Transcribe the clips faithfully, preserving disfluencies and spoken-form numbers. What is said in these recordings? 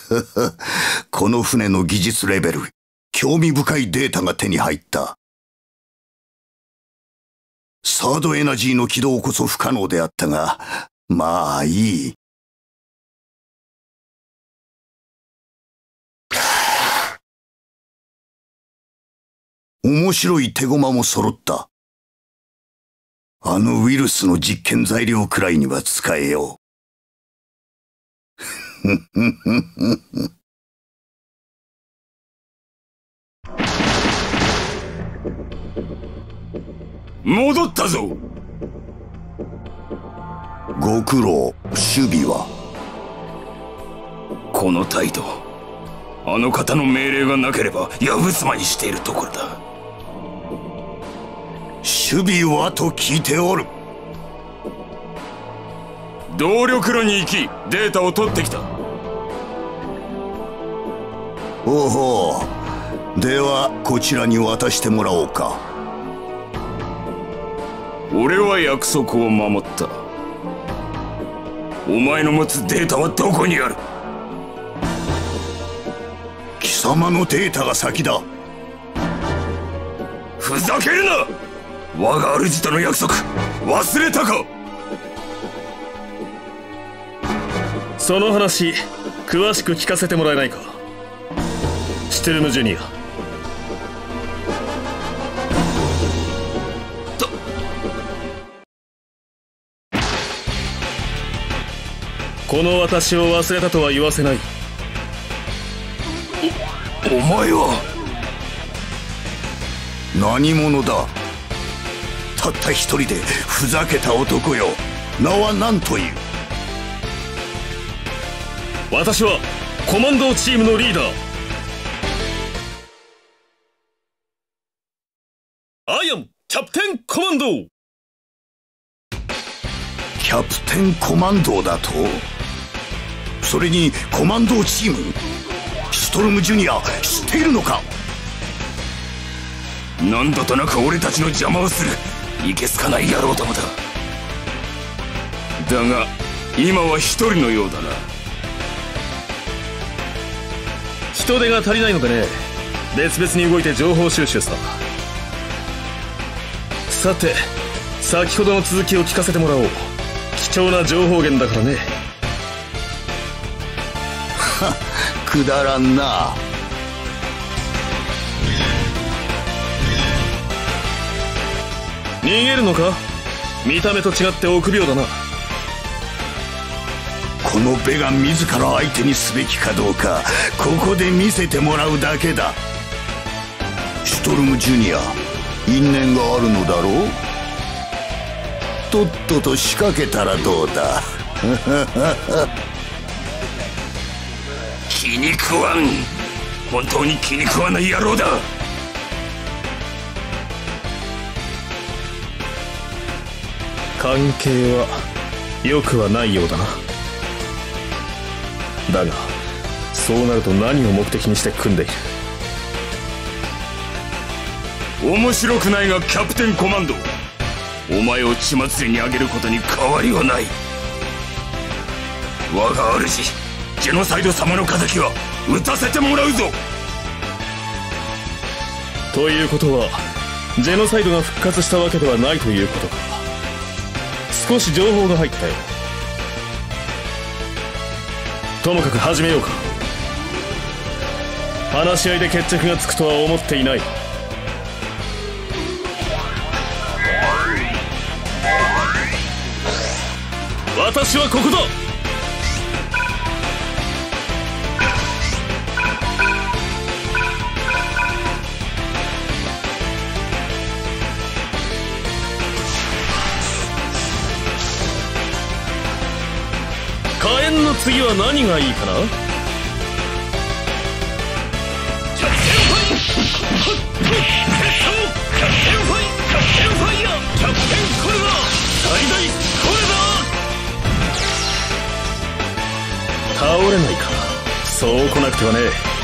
この船の技術レベル、興味深いデータが手に入った。サードエナジーの起動こそ不可能であったが、まあいい。面白い手駒も揃った。あのウイルスの実験材料くらいには使えよう。戻ったぞ。 ご苦労。守備はこの態度、あの方の命令がなければやぶすまにしているところだ。 守備はと聞いておる。 動力炉に行きデータを取ってきた。 おほう。ではこちらに渡してもらおうか。 俺は約束を守った。お前の持つデータはどこにある？ 貴様のデータが先だ。 ふざけるな！我が主との約束忘れたか？ その話詳しく聞かせてもらえないか、シュトゥルムジュニア。 とこの私を忘れたとは言わせない。 お、お前は何者だ？たった一人でふざけた男よ。名は何という？ 私はコマンドチームのリーダー、アイアンキャプテンコマンド。 キャプテンコマンドだと？それにコマンドチーム？シュトルムジュニア知っているのか？ 何度となく俺たちの邪魔をするいけすかない野郎どもだ。だが今は一人のようだな。 人手が足りないのでね、別々に動いて情報収集さ。さて先ほどの続きを聞かせてもらおう。貴重な情報源だからね。 はっ、くだらんな。 逃げるのか？見た目と違って臆病だな。 このベガ自ら相手にすべきかどうか、ここで見せてもらうだけだ。シュトルムジュニア、因縁があるのだろう？とっとと仕掛けたらどうだ？ 気に食わん。本当に気に食わない野郎だ。 関係は良くはないようだな。だがそうなると何を目的にして組んでいる？ 面白くないがキャプテンコマンド、お前を血祭りにあげることに変わりはない。我が主ジェノサイド様の敵は撃たせてもらうぞ。 ということはジェノサイドが復活したわけではないということか。少し情報が入ったよ。ともかく始めようか。話し合いで決着がつくとは思っていない。私はここだ。火炎の次は何がいいかな？キャプテンファイキャプテンファイキャプテンファイヤーキャプテンこれだ最大これだ。倒れないか。そう来なくてはね。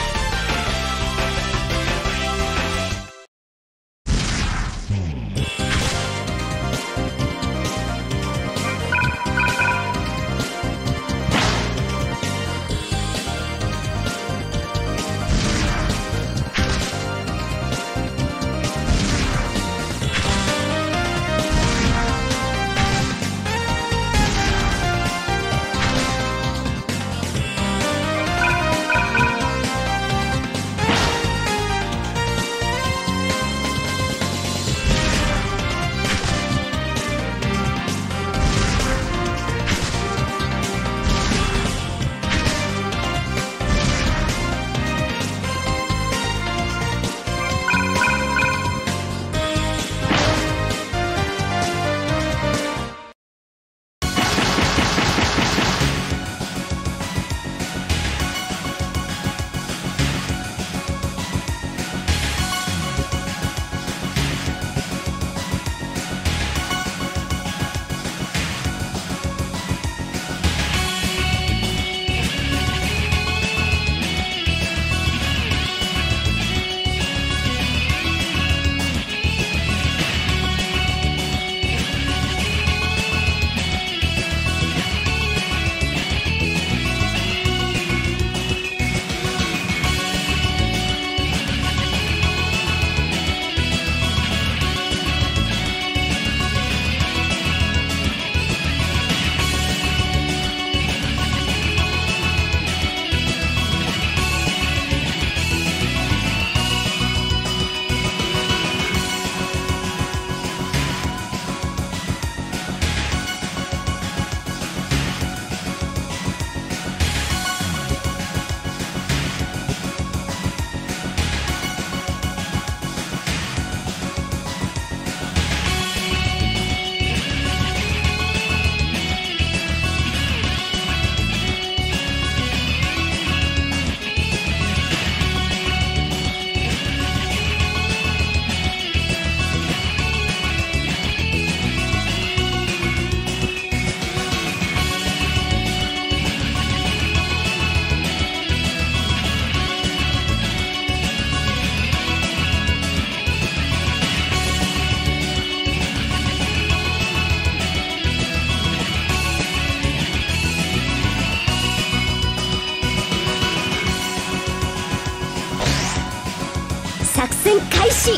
作戦開始。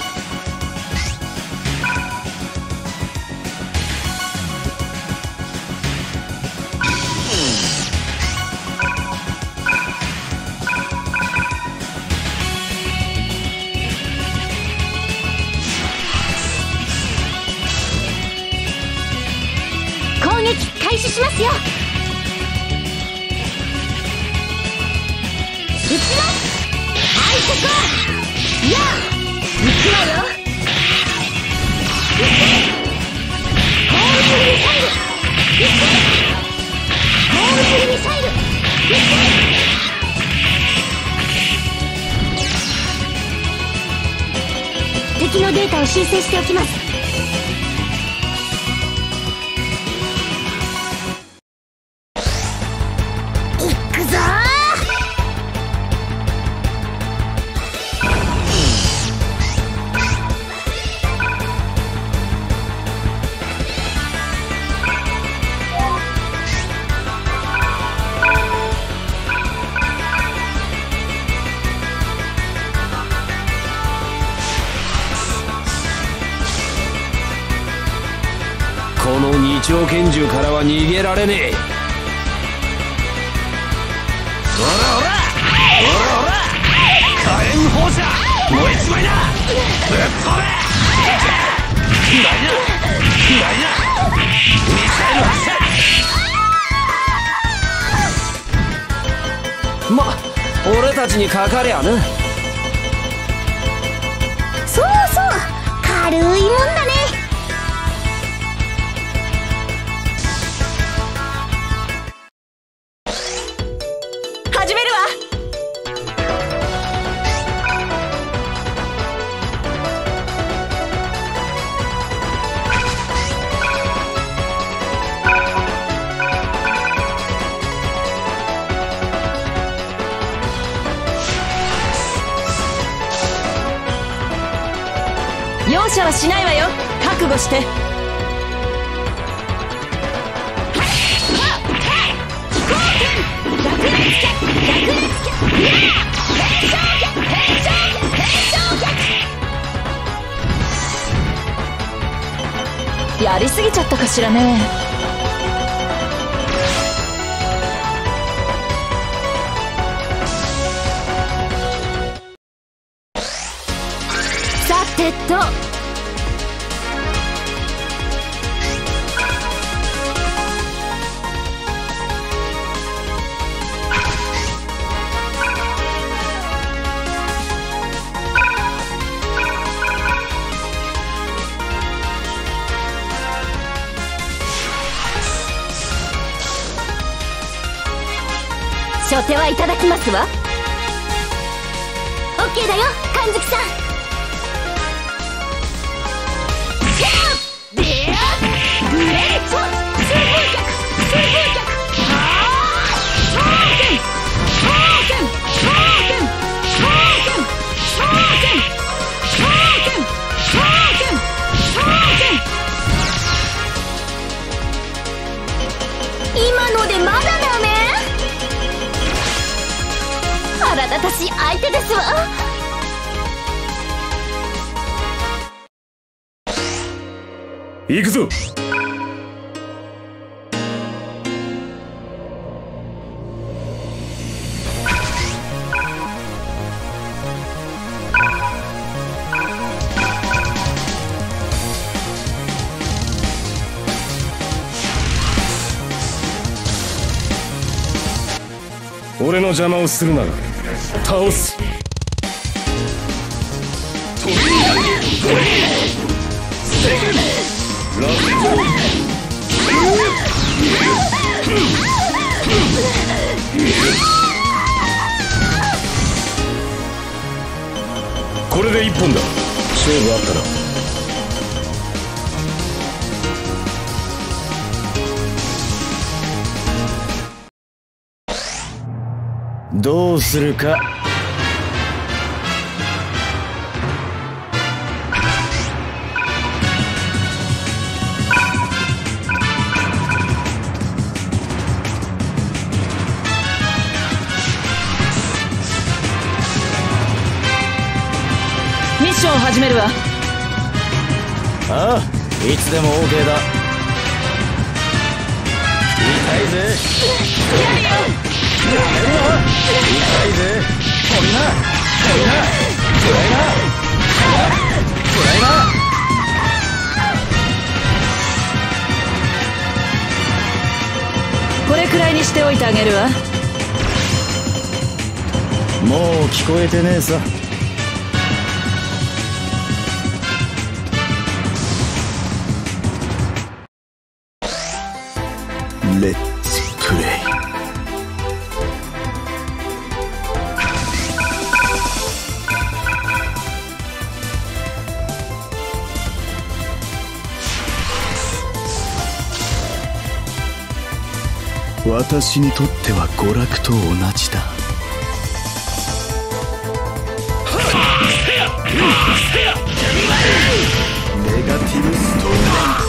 攻撃開始しますよ。撃ちます。はい、ここやあ行くわよ。攻撃ミサイル攻撃ミサイル敵のデータを修正しておきます。行くぞー。 この二丁拳銃からは逃げられねえ。おらおらおらおら火炎放射燃えちまいな。ぶっ飛べ。何だ何だミサイル発射。ま俺たちにかかりゃな。 そうそう軽いもんだね。始めるわ。容赦はしないわよ。覚悟して。やりすぎちゃったかしらね。さてと初手はいただきますわ。オッケーだよ神月さん。でやグレート通風客通風客はあ証券証券証券証券証券証券証券証券。今のでまだダメ。腹立たしい相手ですわ。 行くぞ。俺の邪魔をするなら倒す。これで一本だ。勝負あったな。どうするか。 始めるわ。 ああ、いつでも オーケー だ。痛いぜ。やめろ。痛いぜ。飛びな飛びなフライなフライな。 これくらいにしておいてあげるわ。 もう聞こえてねえさ。レッツプレイ。私にとっては娯楽と同じだ。ネガティブストーリー。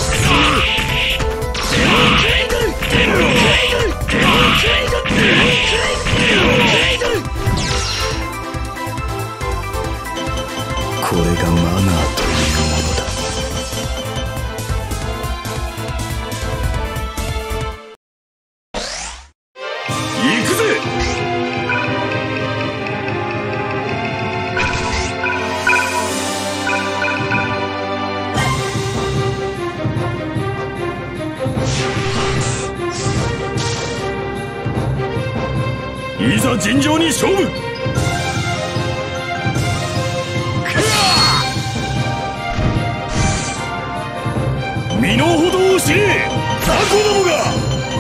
これがマナーというものだ。 行くぜ。いざ尋常に勝負。身の程を知れ、雑魚どもが。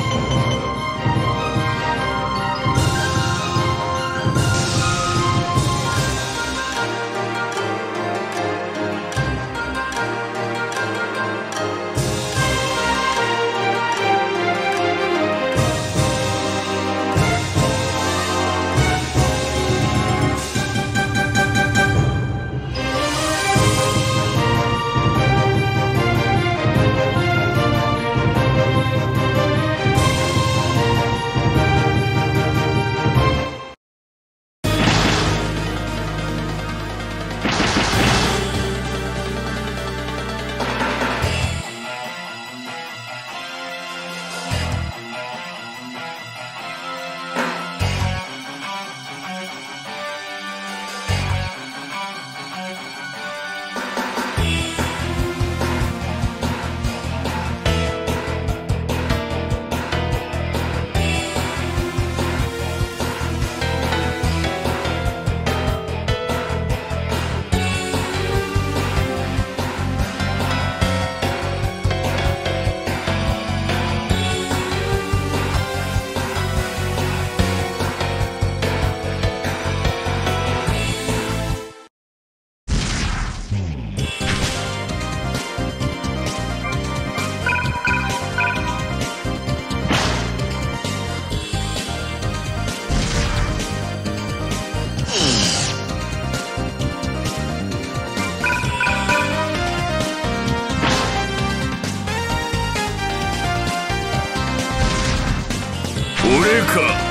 俺か。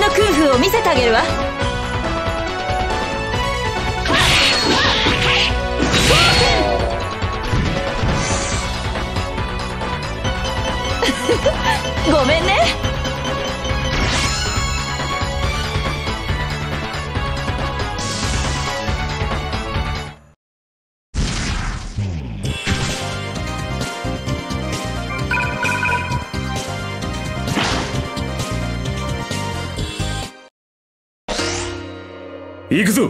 の空風を見せてあげるわ。ごめんね。 行くぞ。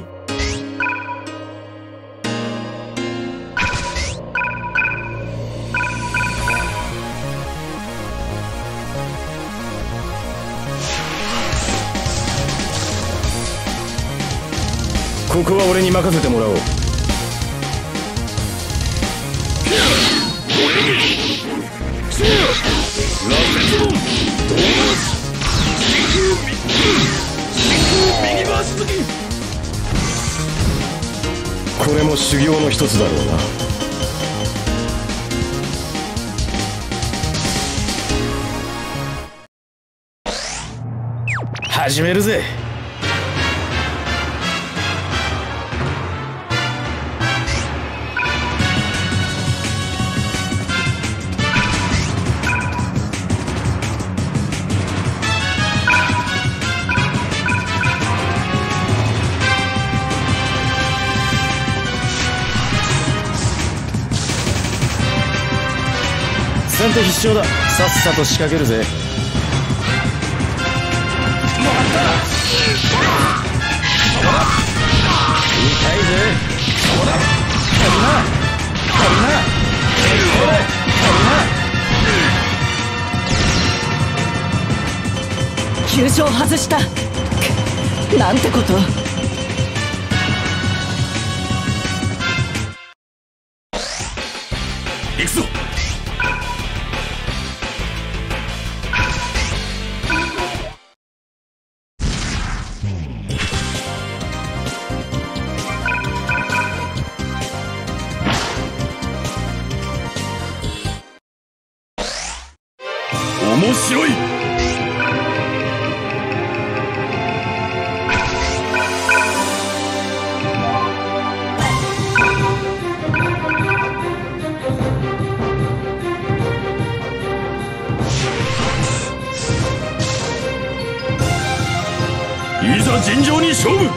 ここは俺に任せてもらおう。これも修行の一つだろうな。始めるぜ。先手必勝だ。さっさと仕掛けるぜ。痛いぜ。足りな足りな足りな。 急所を外した。なんてこと。 行くぞ。面白い。いざ尋常に勝負。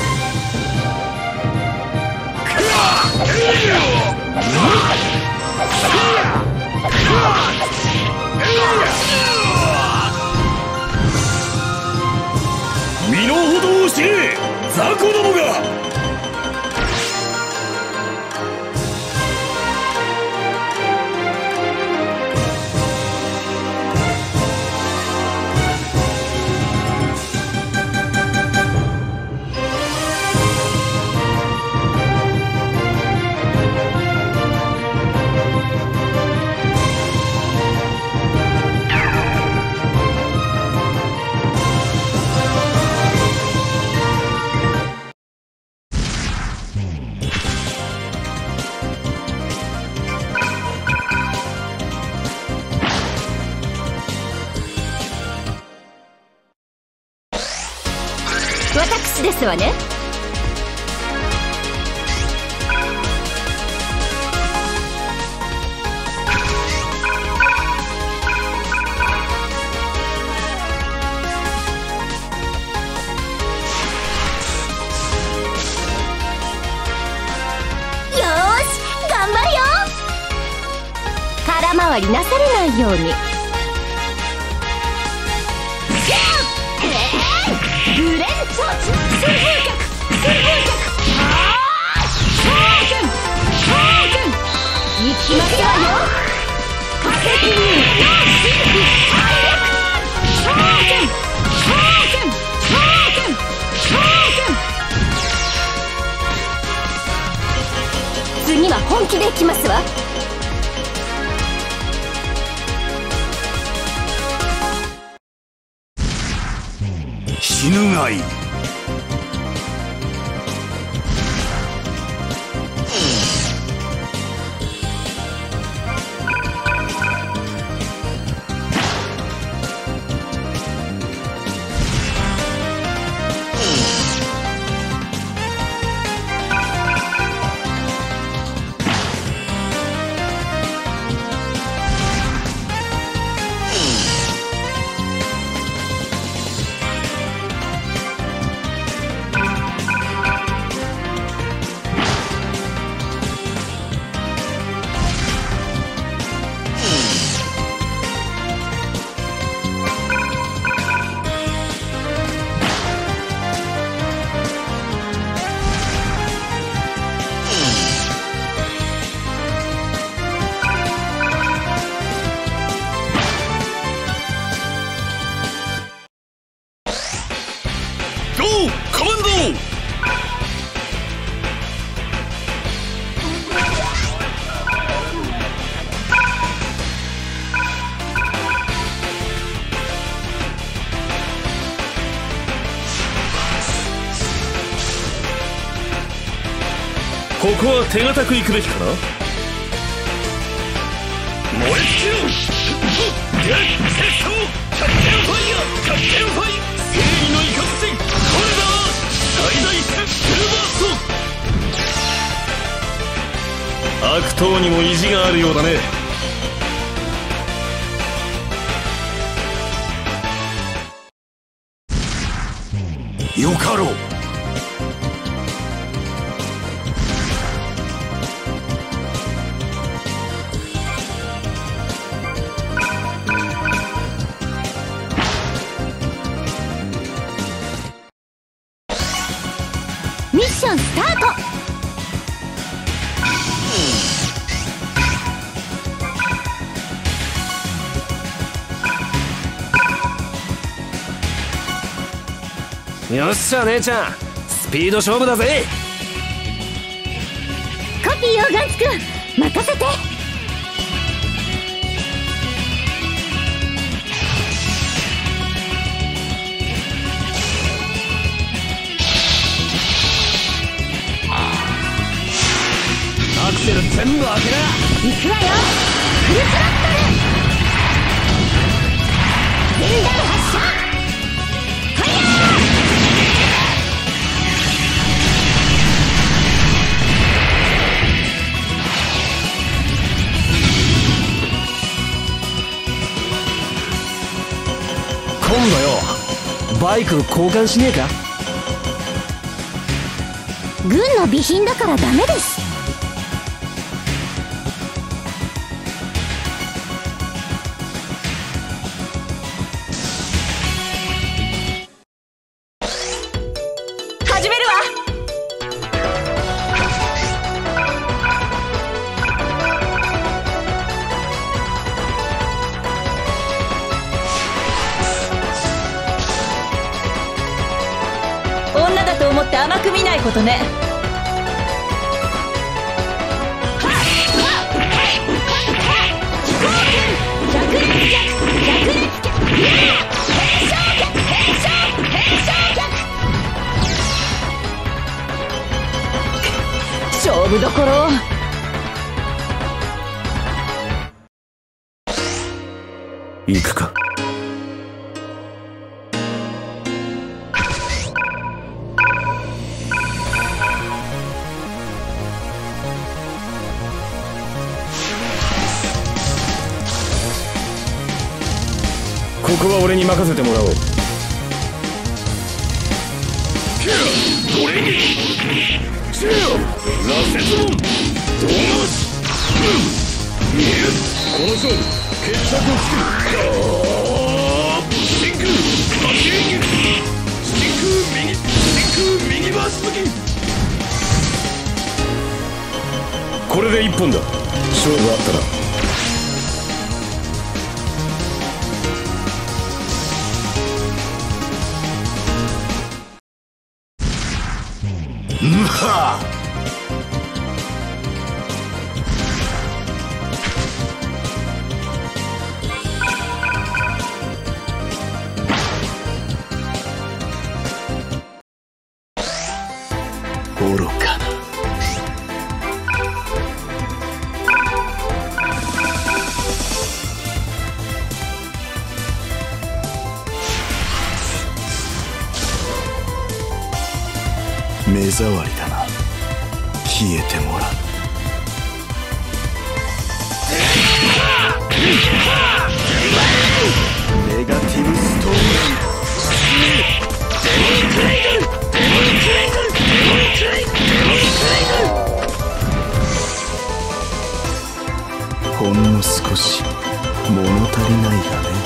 身の程を知れ、雑魚どもが。 私ですわね。よーし、頑張るよ。空回りなされないように。ブレンチョーチ、水風脚、水風脚、昇剣、昇剣、行きますわよ。化石流、神秘、反逆、昇剣、昇剣、昇剣、昇剣。次は本気で行きますわ。 死ぬがいい。 ここは手堅く行くべきかな。 燃え尽きろ。で、セットキャプテンファイヤー、キャプテンファイ正義のイカズチ、これだ。最大戦フルバースト。 悪党にも意地があるようだね。 よかろう。 ミッションスタート。 よっしゃ姉ちゃん、スピード勝負だぜ。 コピーよガンツくん、任せて。 アクセル全部開けな。 行くわよ、フルスロットル。全弾発射。ファイヤー。 今度よ、バイク交換しねえか。 軍の備品だからダメです。始めるわ。女だと思って甘く見ないことね。勝負どころ。 行くか。ここは俺に任せてもらおう。 これにチェアラセゾンドーマス。この勝負決着をつける。真空パシリング、真空右、真空右バース向き。 これで一本だ。勝負あったら。 むは愚かな。目障りだな。消えてもらう。ネガティブストーリー。ほんの少し物足りないがね。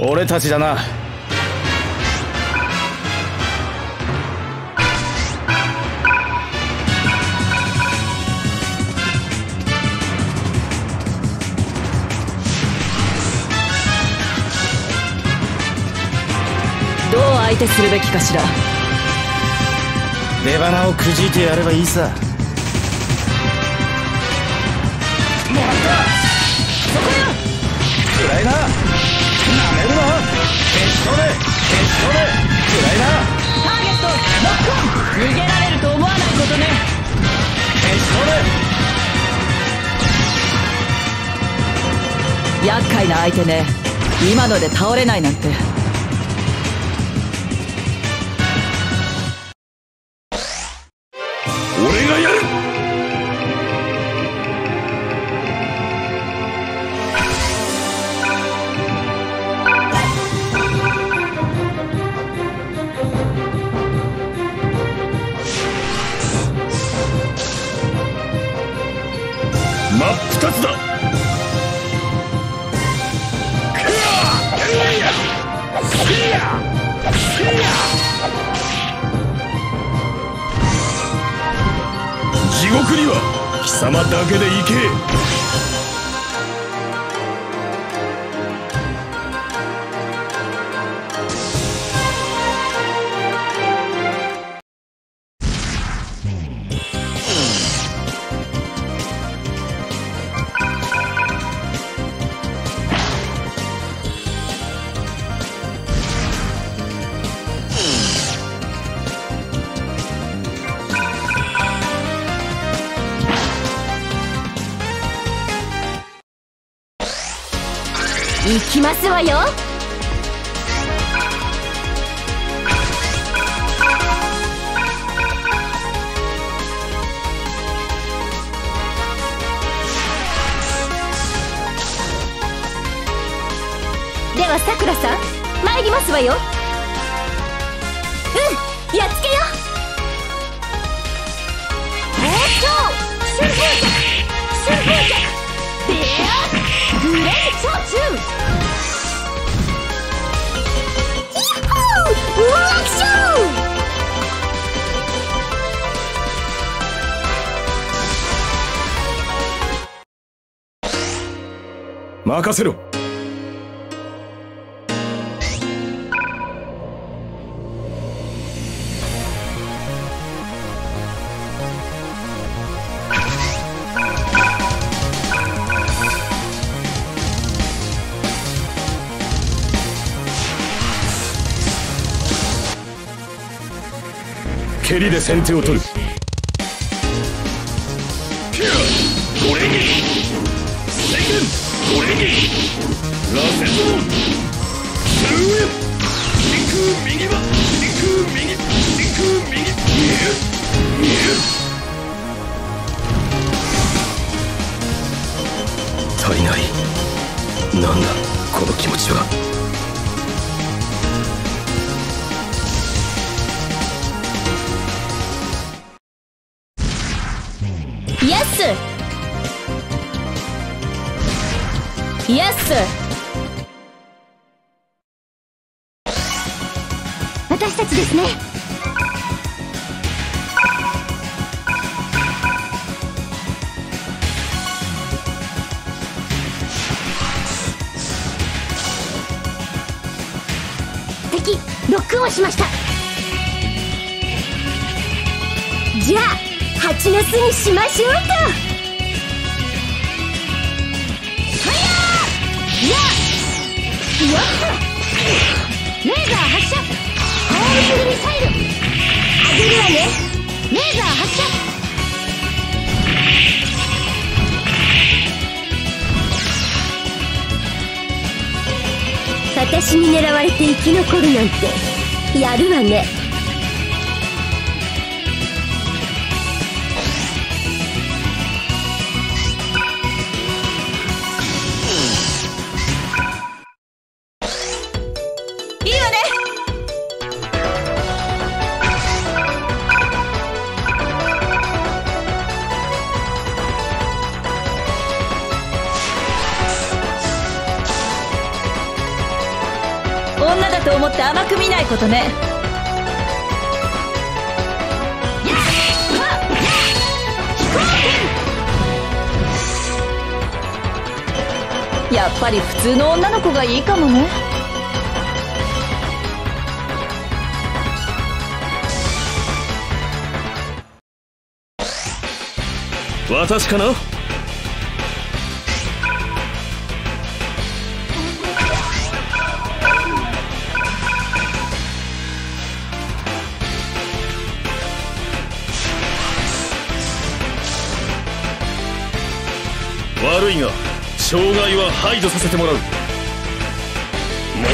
俺たちだな。 どう相手するべきかしら。 出花をくじいてやればいいさ。もらった。そこよ。暗いな。なめるな。決勝で決勝で暗いな。 ターゲットロックオン。逃げられると思わないことね。 決勝で。 厄介な相手ね。今ので倒れないなんて。 俺がやる。真っ二つだ。地獄には貴様だけで行け。 行きますわよ。ではさくらさん参りますわよ。うん、やっつけよ。猛将春風脚春風脚ビアグレーチョチュー。 任せろ。蹴りで先手を取る。 ゴレギ宣言ゴレギラセゾンスルー真空右は真空右真空右見え見え足りない。なんだこの気持ちは。 イエスイエス。私たちですね。敵ロックオンしました。じゃあ蜂の巣にしましょうか。いやよっレーザー発射。パワーフルミサイルあげるわね。レーザー発射。私に狙われて生き残るなんてやるわね。 だと思って甘く見ないことね。やっぱり普通の女の子がいいかもね。 私かな。悪いが障害は排除させてもらう。燃え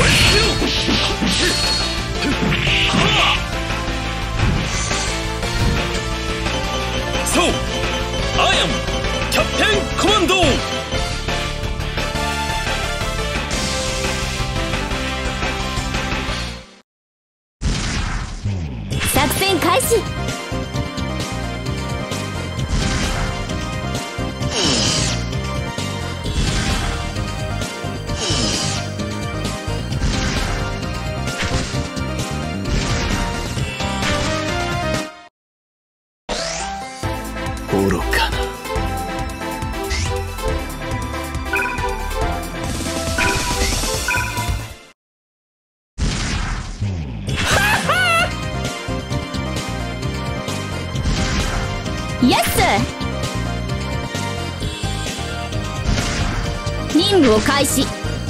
そう、アイアムキャプテンコマンド。 作戦開始。 愚かな。 イエス。任務を開始。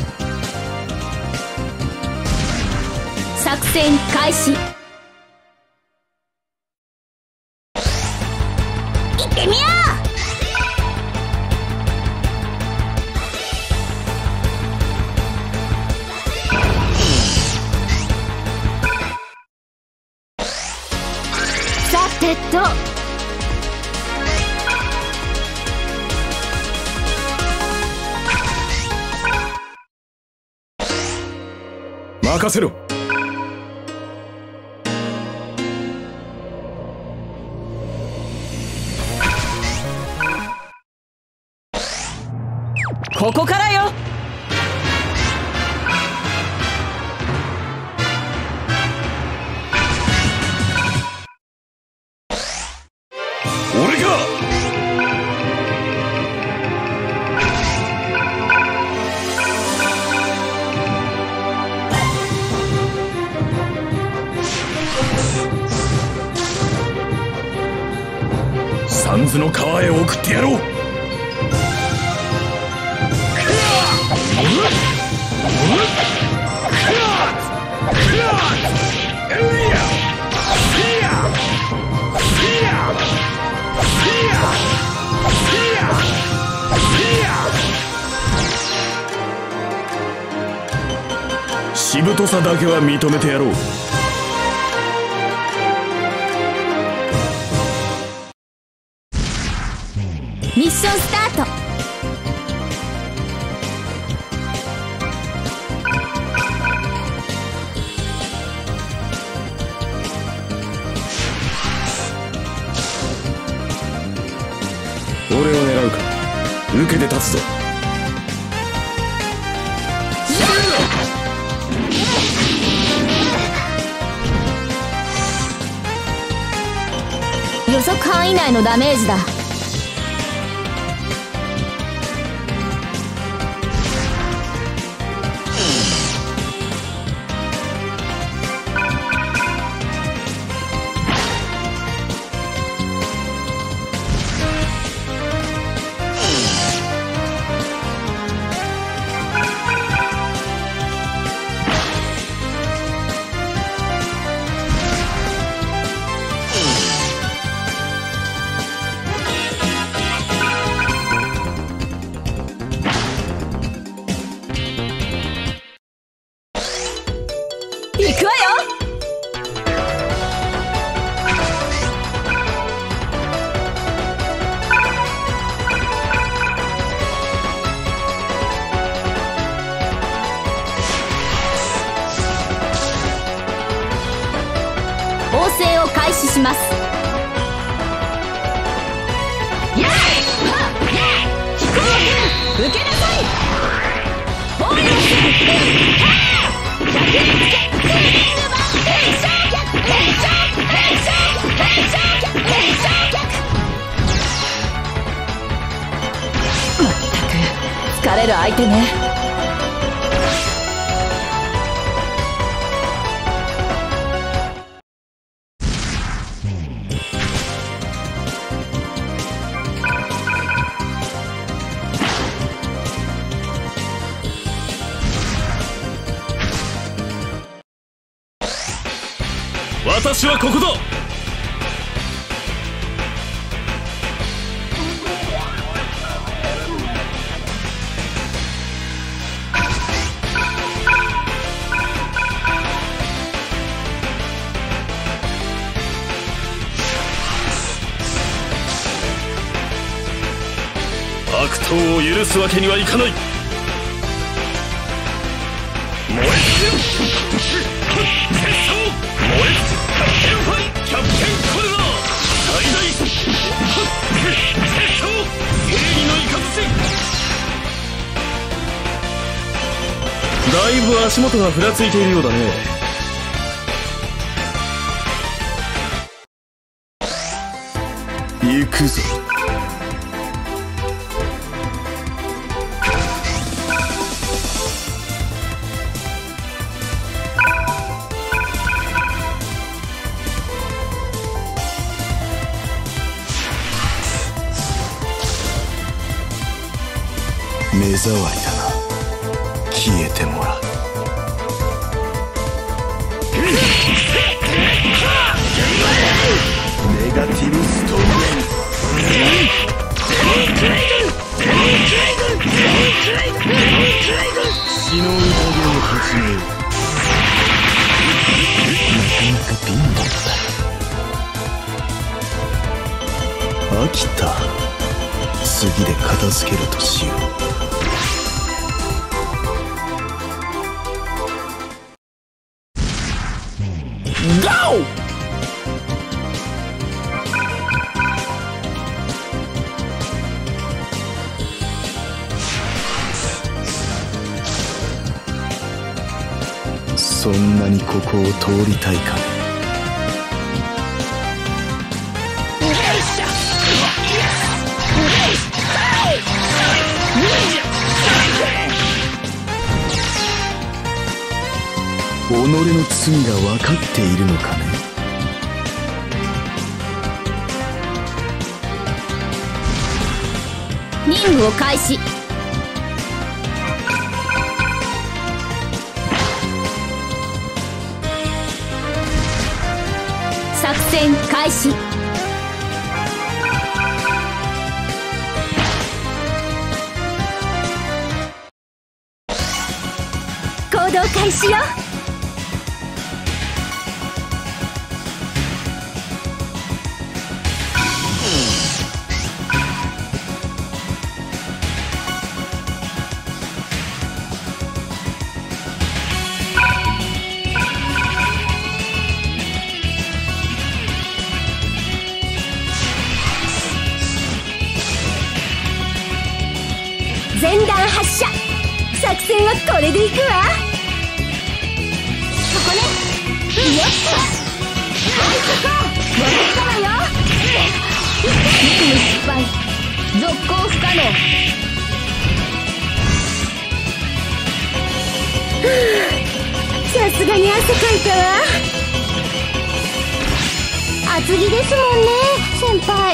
作戦開始。行ってみよう。さてと。 任せろ。 ここからよ。 俺が三途の川へ送ってやろう。しぶとさだけは認めてやろう。 ミッションスタート。 俺を狙うか。受けて立つぞ。 予測範囲内のダメージだ。行くわよ。応戦を開始します。やい！飛行機受けなさい。防衛！ 疲れる相手ね。 私はここだ。悪党を許すわけにはいかない。燃え尽きろ決勝燃え尽きキャプテンファイキャプテンコルナ最大決勝正義の雷。だいぶ足元がふらついているようだね。 行くぞ。目障りだな。消えてもらう。ネガティブストーム。死の宴を始める。なかなか貧乏だ。飽きた。次で片付けるとしよう。そんなにここを通りたいかね。己の罪が分かっているのかね。 任務を開始。作戦開始。行動開始よ。前段発射。作戦はこれでいくわ。ここね。よっとはい、ここ戻ったわよ。任務失敗。続行不可能。さすがに汗かいたわ。厚着ですもんね、先輩。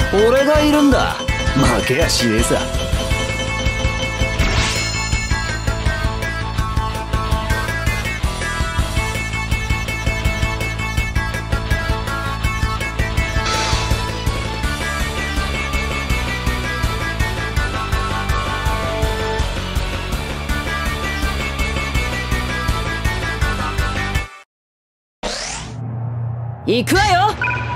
俺がいるんだ。負けやしねえさ。 行くわよ。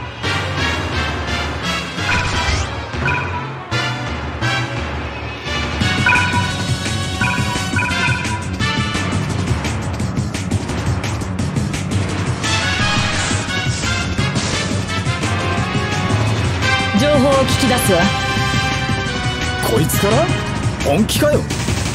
情報を聞き出すわ。 こいつから本気かよ。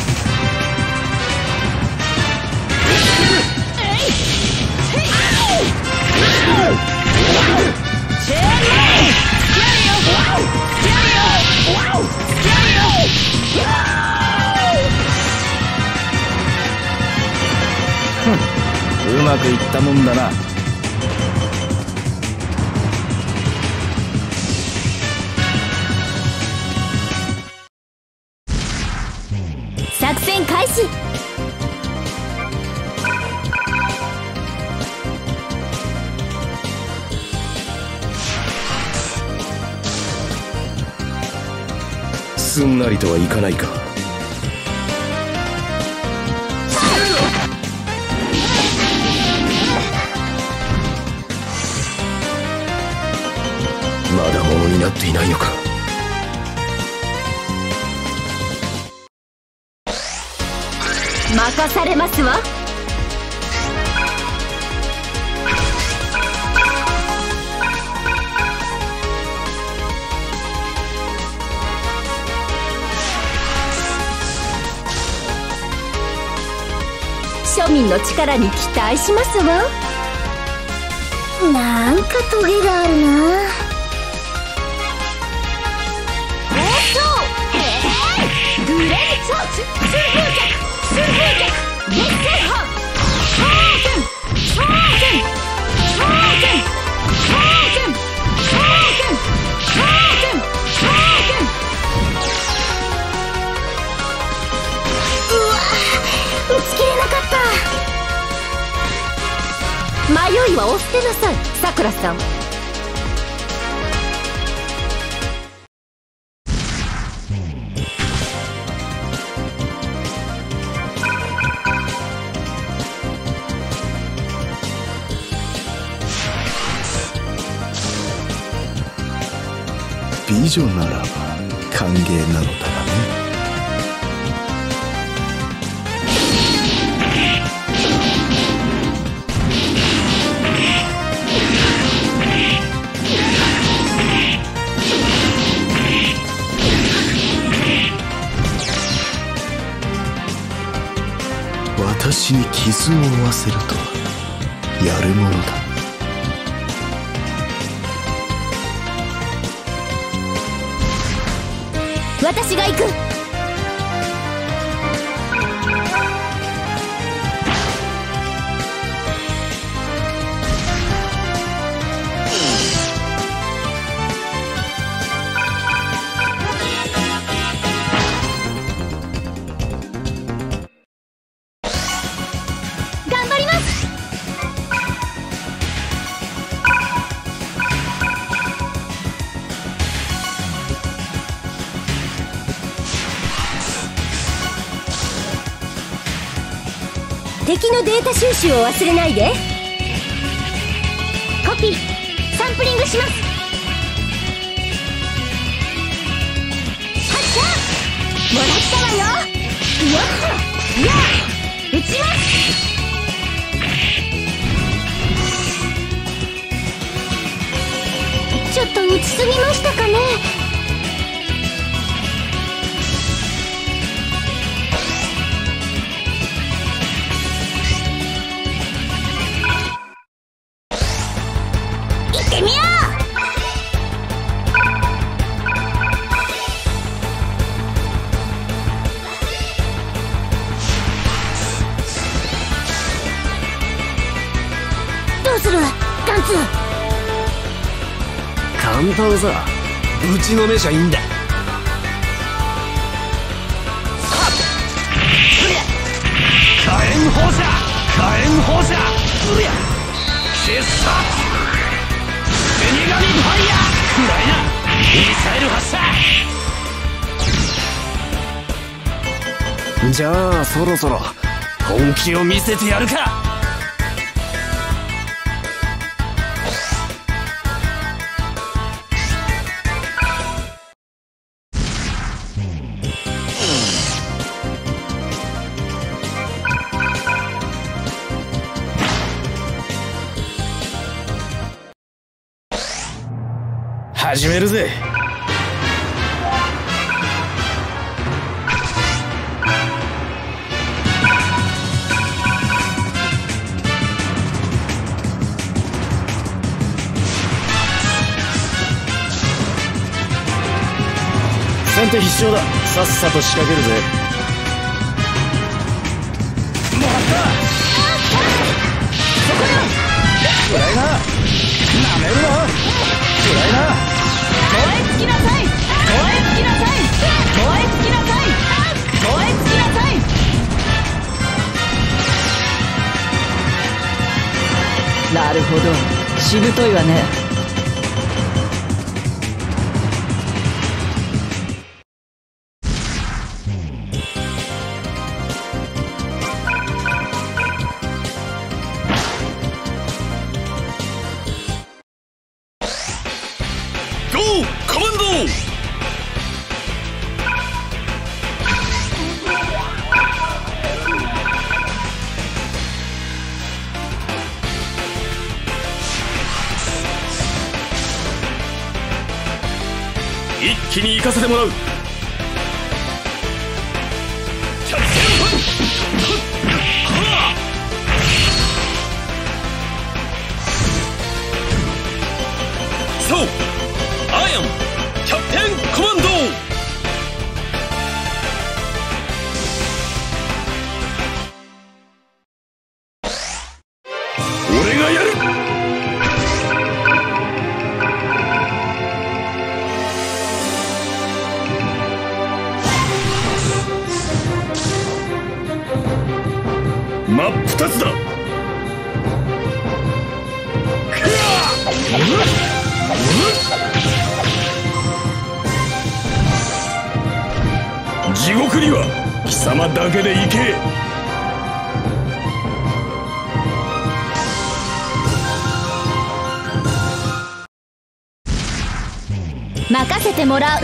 うまくいったもんだな。 作戦開始。 すんなりとはいかないか。まだものになっていないのか。 任されますわ。庶民の力に期待しますわ。なんかトゲがあるな。グレーチョーチ、数風脚、数風脚、熱線波、超剣、超剣、超剣、超剣、超剣、超剣、超剣。うわぁ、打ち切れなかった。迷いはお捨てなさい、さくらさん。 美女ならば歓迎なのだがね。私に傷を負わせるとはやるものだ。 私が行く。頑張ります。敵のデータ収集を忘れないで。コピー、サンプリングします。発射、もらったわよ。よっと、やあ、撃ちます。ちょっと撃ちすぎましたかね。 簡単さ。 打ちのめじゃいいんだ。火炎放射火炎放射うりゃ決殺死神ファイヤーくらいなミサイル発射。じゃあそろそろ本気を見せてやるか。始めるぜ。先手必勝だ。さっさと仕掛けるぜ。もらった暗いな。なめるな暗いな。 燃え尽きなさい燃え尽きなさい燃え尽きなさい燃え尽きなさい。なるほどしぶといわね。 一気に行かせてもらう。そう、アイアムキャプテンコマンド。俺がやる。真っ二つだ。地獄には貴様だけで行け。 任せてもらう。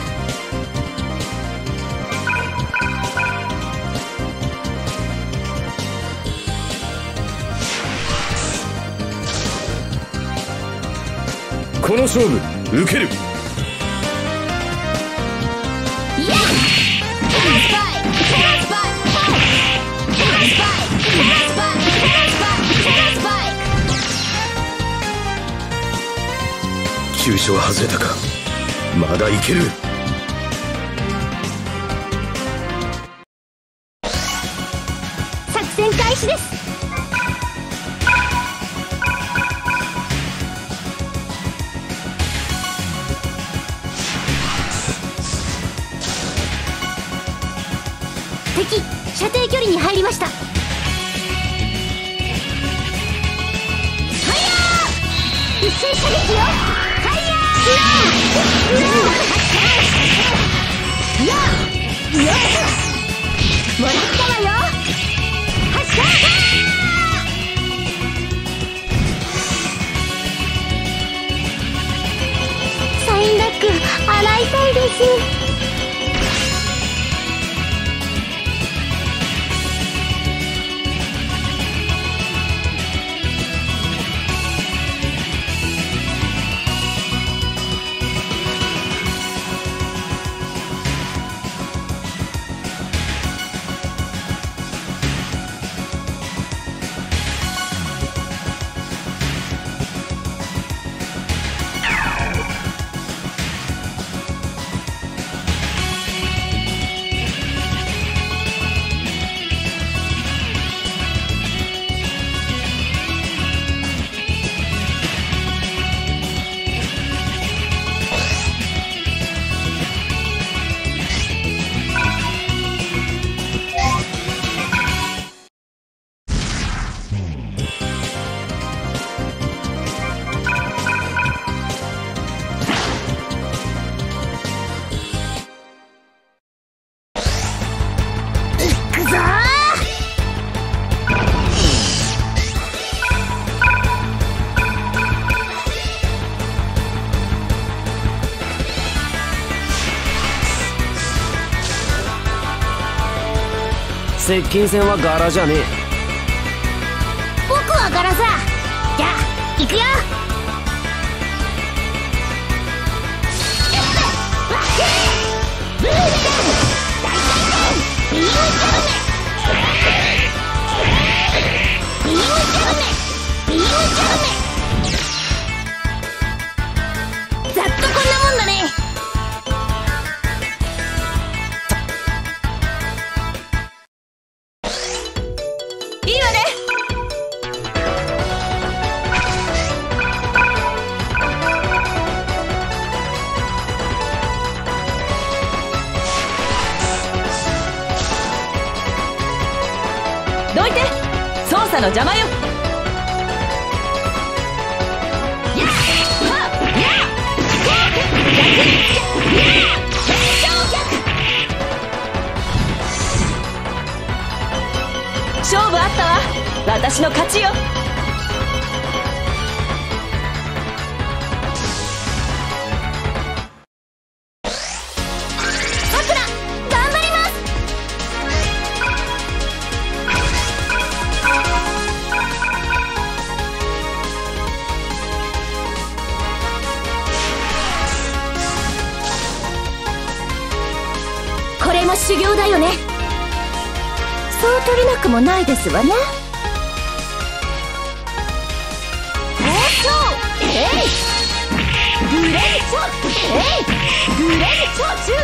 この勝負受ける。急所は外れたか。まだいける。 作戦開始です。敵射程距離に入りました。ファイヤー。一斉射撃よ。ファイヤー。いやよしもらったわよ。発射。サインダック洗いたいです。 接近戦は柄じゃねえ。 僕は柄さ。じゃあ行くよ。ブーメラン大回転ビームキャブネビームキャブネビームキャブネざっとこんなもんだね。いいわね。どいて、操作の邪魔よ。やっはっやっこうやっやっ変調脚。勝負あったわ。私の勝ちよ。さくら頑張ります。これも修行だよね。そう取れなくもないですわね。おっとえいグレイチョえいグレイチョチュ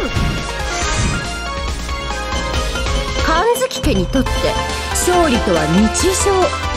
半月家にとって勝利とは日常。